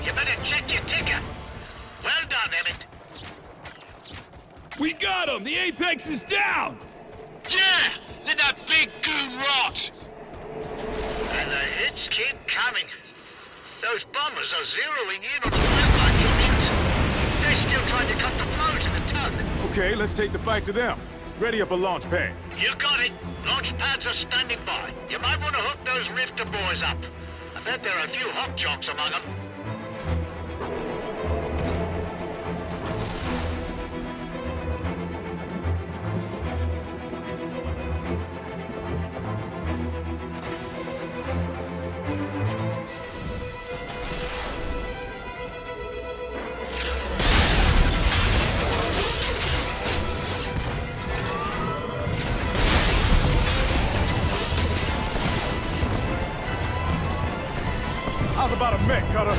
You better check your ticker. Well done, Emmett. We got him! The Apex is down! Yeah! Let that big goon rot! And the hits keep coming. Those bombers are zeroing in on the railway junctions. They're still trying to cut the flow to the tug. Okay, let's take the fight to them. Ready up a launch pad. You got it. Launch pads are standing by. You might want to hook those Rifter boys up. I bet there are a few hot jocks among them. How's about a mech, Cutter?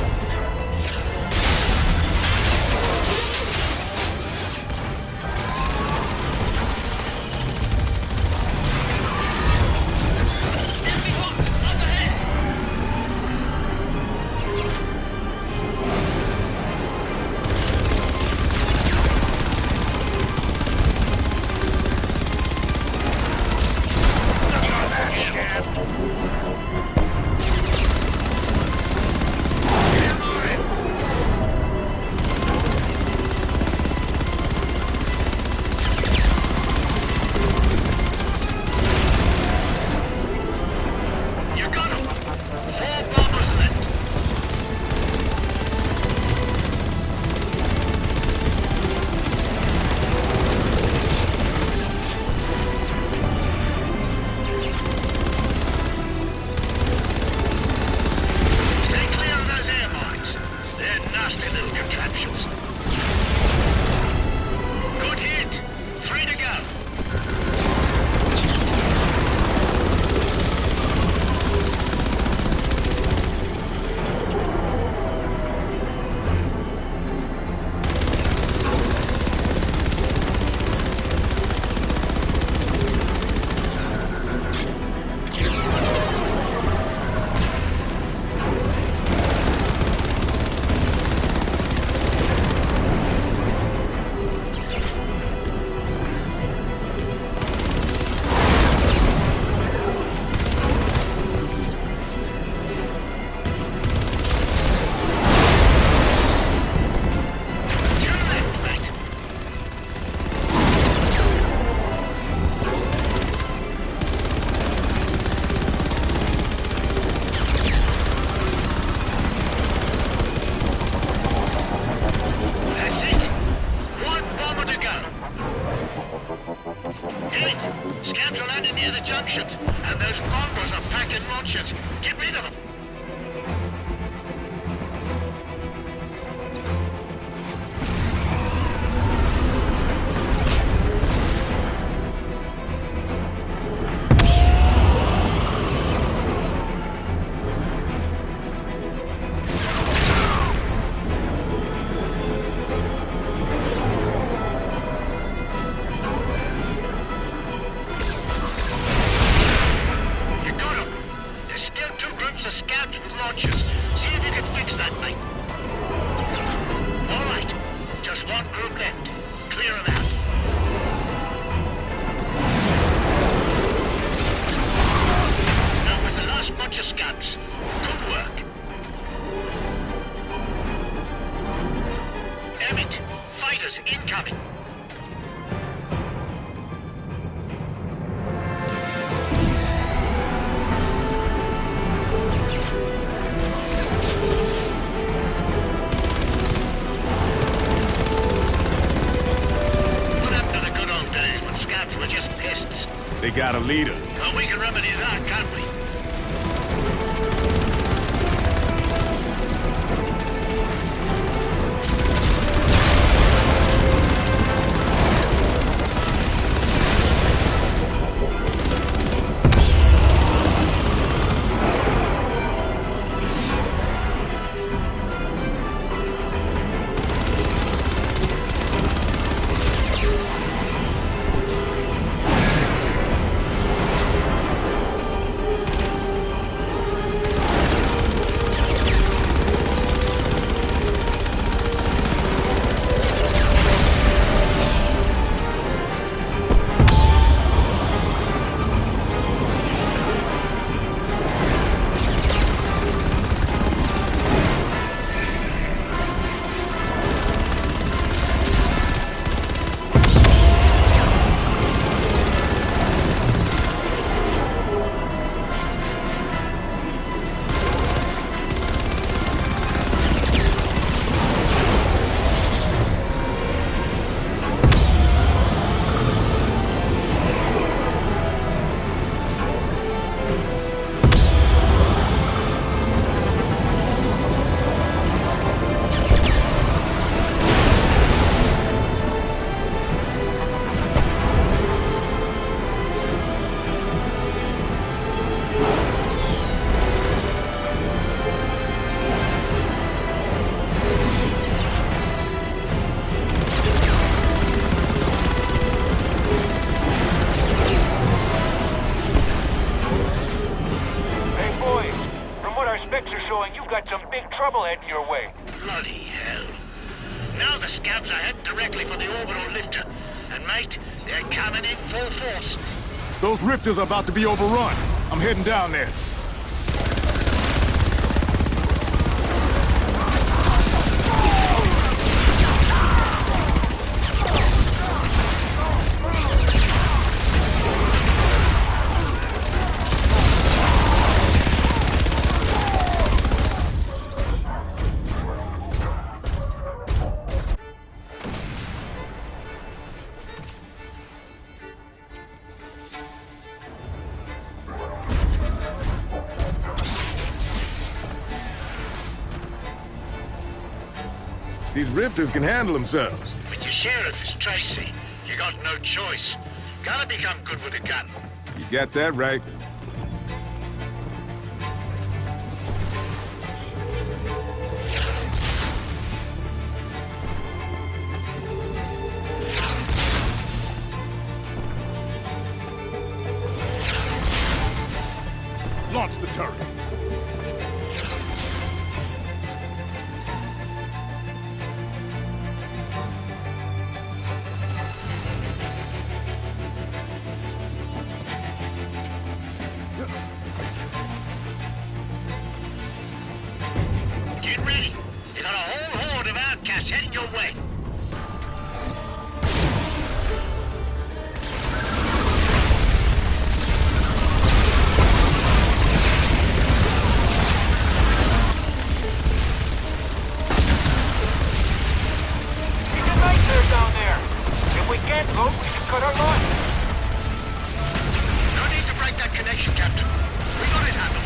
And those Mongols are packing launchers. Get rid of them. They got a leader. Well, we can remedy that, can't we? specs are showing you've got some big trouble heading your way. Bloody hell. Now the scabs are heading directly for the orbital lifter. And mate, they're coming in full force. Those rifters are about to be overrun. I'm heading down there. These rifters can handle themselves. When your sheriff is Tracy, you got no choice. Gotta become good with a gun. You got that right. Launch the turret. Get ready. You got a whole horde of outcasts heading your way. He's a nightmare down there. If we can't vote, we should cut our launch. No need to break that connection, Captain. We got it handled.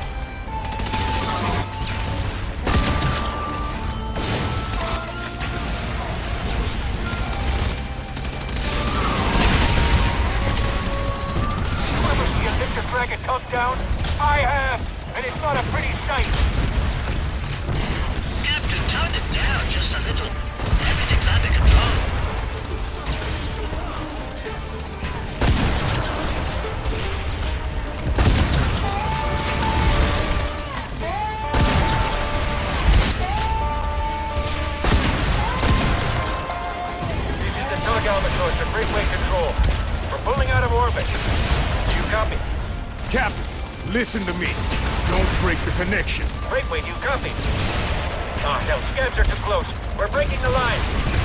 Drag a tug down? I have, and it's not a pretty sight. Captain, tone it down just a little. Everything's under control. This is the tug, Albatross, to Freeway Control. We're pulling out of orbit. Do you copy? Captain, listen to me. Don't break the connection. Freeway, do you copy? Ah, hell, scabs are too close. We're breaking the line.